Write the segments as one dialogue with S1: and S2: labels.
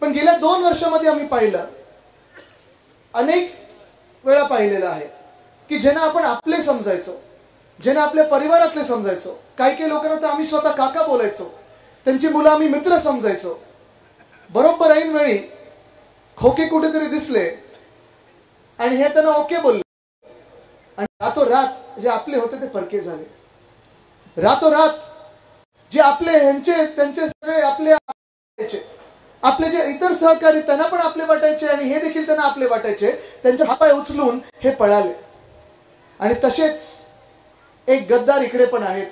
S1: पण गेल्या 2 वर्षामध्ये आम्ही पाहिलं, अनेक वेळा पाहिलेलं आहे की ज्यांना आपण आपले समजायचो, ज्यांना आपल्या परिवारातले समजायचो, काही लोकांना तर आम्ही स्वतः काका बोलायचो, त्यांची मुलं आम्ही मित्र समजायचो, बरोबर ऐन वेळी खोके कुठेतरी दिसले आणि हे त्यांना ओके बोलले आणि रातोरात जे आपले होते ते परके झाले. रातोरात जे आपले ह्यांचे त्यांचे सगळे आपले आपले जे इतर सहकारी त्यांना पण आपले वाटायचे आणि हे देखील त्यांना आपले वाटायचे, त्यांचे हातपाय उचलून हे पळाले. आणि तसेच एक गद्दार इकडे पण आहेत.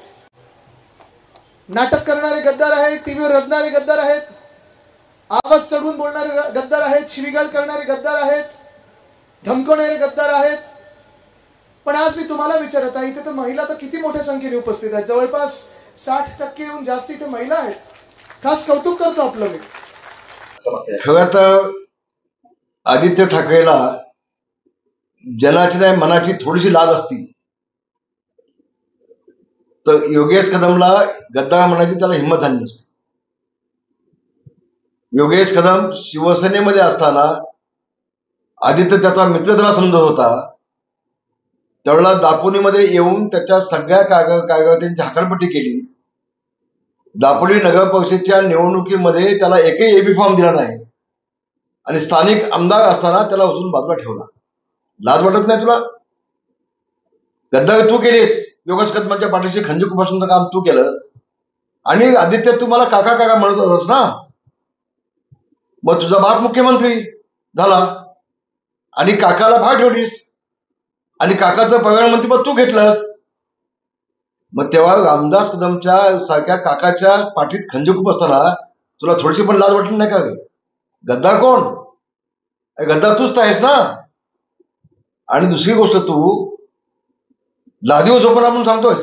S1: नाटक करणारे गद्दार आहेत, टीव्हीवर रडणारे गद्दार आहेत, आवाज चढवून बोलणारे गद्दार आहेत, शिवीगाळ करणारे गद्दार आहेत, धमकवणारे गद्दार आहेत. पण आज मी तुम्हाला विचारत आहे, इथे तर महिला तर किती मोठ्या संख्येने उपस्थित आहेत, जवळपास 60% जास्त इथे महिला आहेत. खास कौतुक करतो आपलं मी.
S2: खरं तर आदित्य ठाकरेला जनाची नाही मनाची थोडीशी लाज असती तर योगेश कदमला गद्दार म्हणायची त्याला हिंमत झाली नसती. योगेश कदम शिवसेनेमध्ये असताना आदित्य त्याचा मित्र त्याला समजत होता, त्यावेळेला दापोलीमध्ये येऊन त्याच्या सगळ्या कार्यकर्त्यांची हकालपट्टी केली. दापोली नगर परिषदेच्या निवडणुकीमध्ये त्याला एकही एबी फॉर्म दिला नाही आणि स्थानिक आमदार असताना त्याला उचलून बाजूला ठेवला. लाज वाटत नाही तुला? गद्दारी तू केलीस, योगेश कदमांच्या पाठीशी खंजीर खुपसण्याचं काम तू केलंस आणि आदित्य तू मला काका काका म्हणत होतास ना. मग तुझा बाप मुख्यमंत्री झाला आणि काकाला बाहेर ठेवलीस आणि काकाचं प्रधानमंत्रीपद तू घेतलंस. मग तेव्हा रामदास कदमच्या सारख्या काकाच्या पाठीत खंजीर खुपसताना तुला थोडीशी पण लाज वाटली नाही का? गद्दार कोण? गद्दार तूच तर आहेस ना. आणि दुसरी गोष्ट, तू लादीवर झोपून आपण सांगतोयस,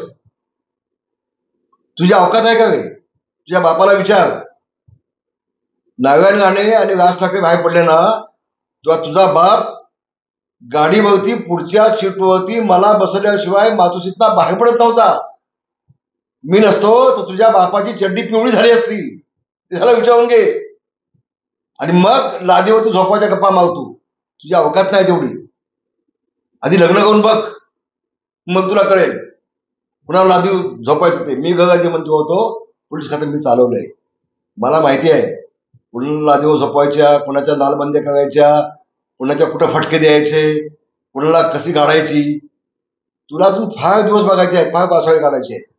S2: तुझी अवकात आहे का रे? तुझ्या बापाला विचार. नारायण राणे आणि राज ठाकरे बाहेर पडले ना, तेव्हा तुझा बाप गाडीवरती पुढच्या सीटवरती मला बसवल्याशिवाय मातोश्रीतला बाहेर पडत नव्हता. मी नसतो तर तुझ्या बापाची चड्डी पिवळी झाली असती, ते झाला विचारून घे. आणि मग लादीवरती झोपायच्या गप्पा मारतो. तुझी अवकात नाही तेवढी. आधी लग्न करून बघ, मग तुला कळेल कुणाला लादी झोपायचं ते. मी गृहराज्यमंत्री होतो, पोलीस खातं मी चालवलंय, मला माहिती आहे कुणाला लादीवर झोपायच्या, कुणाच्या नालबंद्या करायच्या, कुणाच्या कुठं फटके द्यायचे, कुणाला कशी काढायची. तुला अजून फार दिवस बघायचे आहेत, फार पावसाळे काढायचे आहेत.